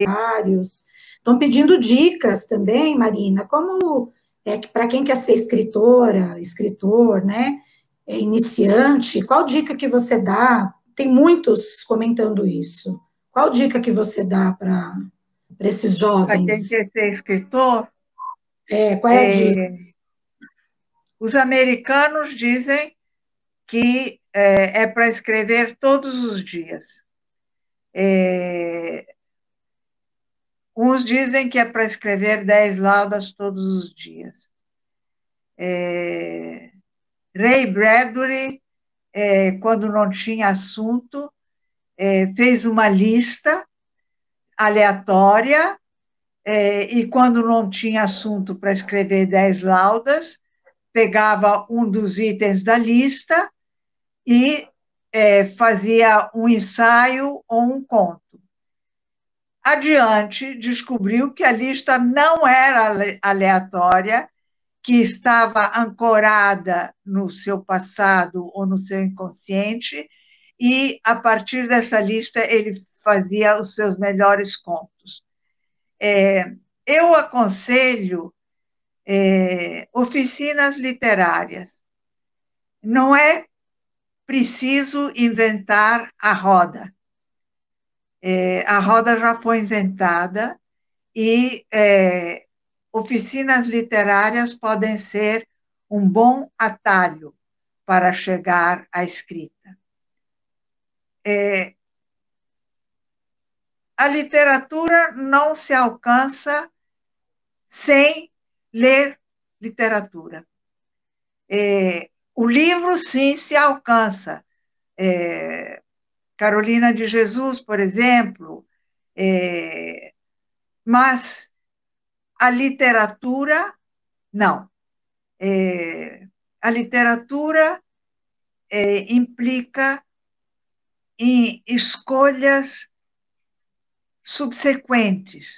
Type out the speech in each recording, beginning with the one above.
vários. Estão pedindo dicas também, Marina, como para quem quer ser escritora, escritor, né? Iniciante, qual dica que você dá? Tem muitos comentando isso. Qual dica que você dá para esses Para quem jovens? quer ser escritor, Qual é a dica? é, os americanos dizem que é para escrever todos os dias. É, uns dizem que é para escrever 10 laudas todos os dias. Ray Bradbury, quando não tinha assunto, fez uma lista aleatória, e quando não tinha assunto para escrever 10 laudas, pegava um dos itens da lista e fazia um ensaio ou um conto. Adiante, descobriu que a lista não era aleatória, que estava ancorada no seu passado ou no seu inconsciente, e, a partir dessa lista, ele fazia os seus melhores contos. Eu aconselho oficinas literárias. Não é preciso inventar a roda. A roda já foi inventada e oficinas literárias podem ser um bom atalho para chegar à escrita. A literatura não se alcança sem ler literatura. O livro, sim, se alcança. Carolina de Jesus, por exemplo, mas a literatura, não. A literatura implica em escolhas subsequentes.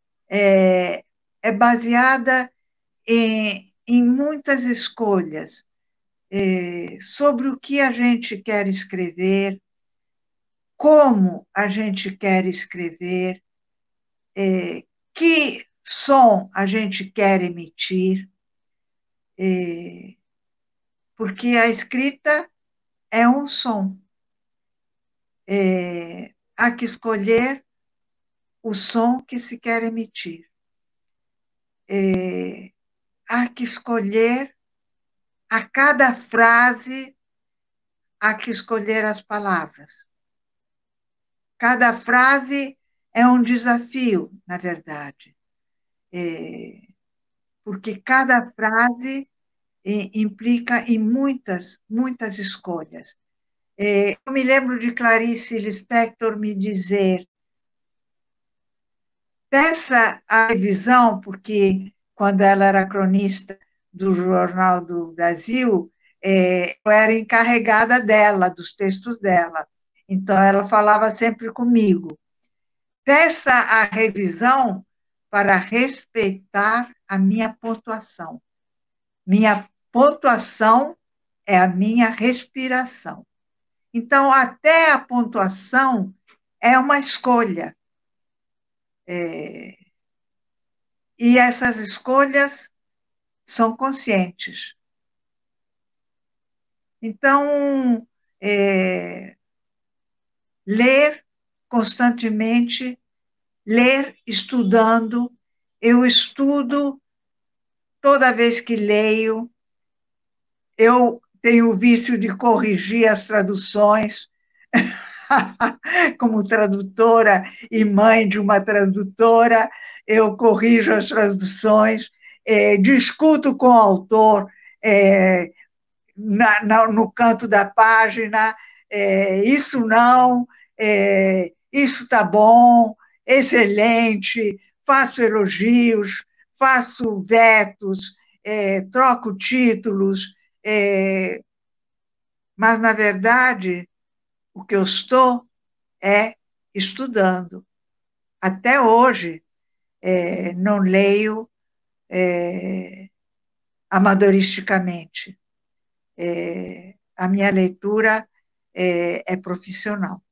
É baseada em muitas escolhas sobre o que a gente quer escrever, como a gente quer escrever, que som a gente quer emitir, porque a escrita é um som. Há que escolher o som que se quer emitir. Há que escolher a cada frase, há que escolher as palavras. Cada frase é um desafio, na verdade, porque cada frase implica em muitas, muitas escolhas. Eu me lembro de Clarice Lispector me dizer: peça a revisão, porque quando ela era cronista do Jornal do Brasil, eu era encarregada dela, dos textos dela. Então, ela falava sempre comigo: peça a revisão para respeitar a minha pontuação. Minha pontuação é a minha respiração. Então, até a pontuação é uma escolha. E essas escolhas são conscientes. Então, ler constantemente, ler estudando. Eu estudo toda vez que leio. Eu tenho o vício de corrigir as traduções, como tradutora e mãe de uma tradutora, eu corrijo as traduções, discuto com o autor no canto da página, isso não, isso está bom, excelente, faço elogios, faço vetos, troco títulos, mas, na verdade, o que eu estou estudando. Até hoje, não leio amadoristicamente. A minha leitura é profissional.